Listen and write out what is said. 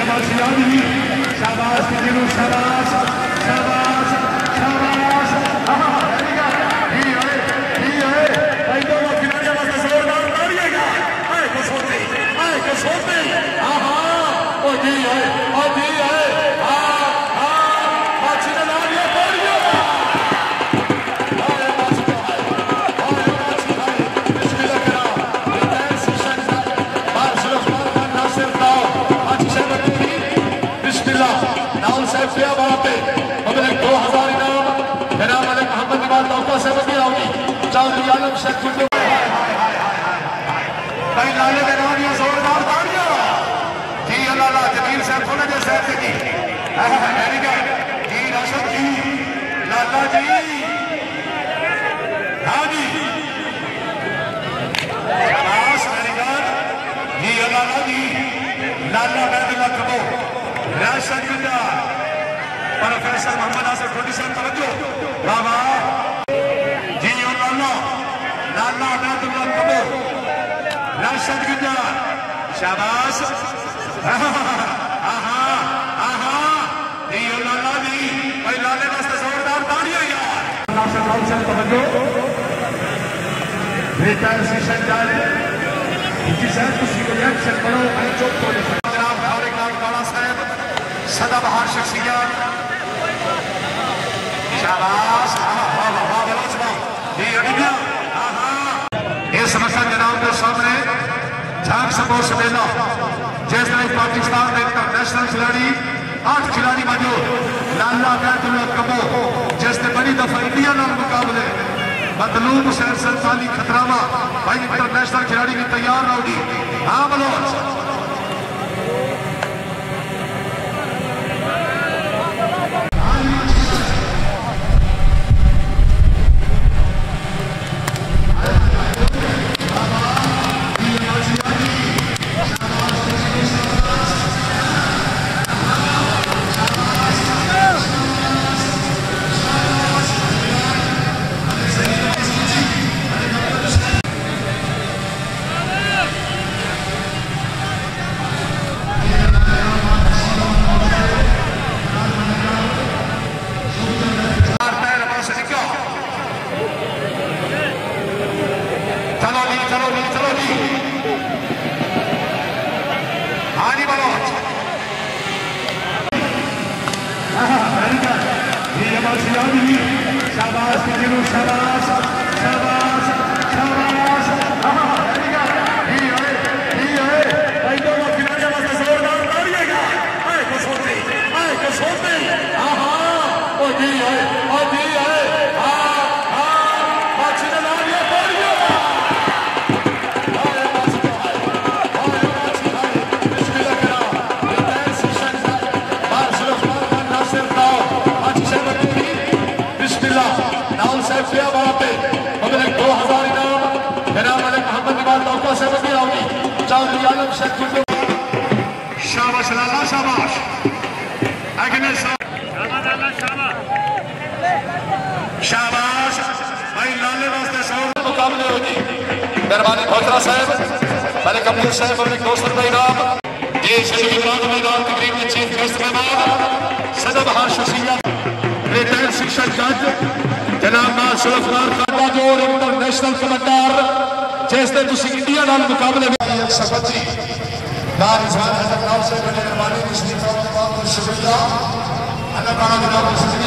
Professor Mohammad Asif ढोडी साहब तवज्जो बाबा जी और लाला लाला अहमदुल्लाह कबूर राशिद गुजार शाबाश आहा आहा जी और लाला जी भाई लाले वास्ते जोरदार तालियां यार नासिर लाल साहब तवज्जो बेटा सेशन जारी जी साहब तुसी को रिएक्शन करो मैं चुप हो जाऊं जनाब फारिक लाल काला साहब सदाबहार शख्सियत शाबाश इस मसला जनाब के सामने झांक स्पोर्ट्स मेला जिस तरह पाकिस्तान में इंटरनेशनल खिलाड़ी 8 खिलाड़ी मौजूद लाला अहमदुल्लाह कबूर जिसने बड़ी दफा इंडिया नाम मुकाबले मतलूब हुसैन सरताली खतरावा भाई इंटरनेशनल खिलाड़ी भी तैयार रहोगी। हाँ बलोच शाबाश शाबाश शाबाश शाबाश जोरदार तालियां आए को सोते शाबाश लाला शाबाश शाबाश भाई लाले वास्ते सौ मुकाबले होगी। मेहरबानी खोसरा साहब मलिक अब्दुल साहब और दोस्तों का इनाम देश मैदान तकरीब में चीफ गेस्ट मेहमान सदाबहार शख्सियत रिटायर्ड शिक्षक जज जनाब सुल्फार खान जो इंटरनेशनल कमांडर जिसने तुसी इंडिया नाल मुकाबले में शफती नाम इजहार हजरत नाम से बने मेहरबानी शुक्रिया अल्लाह ताला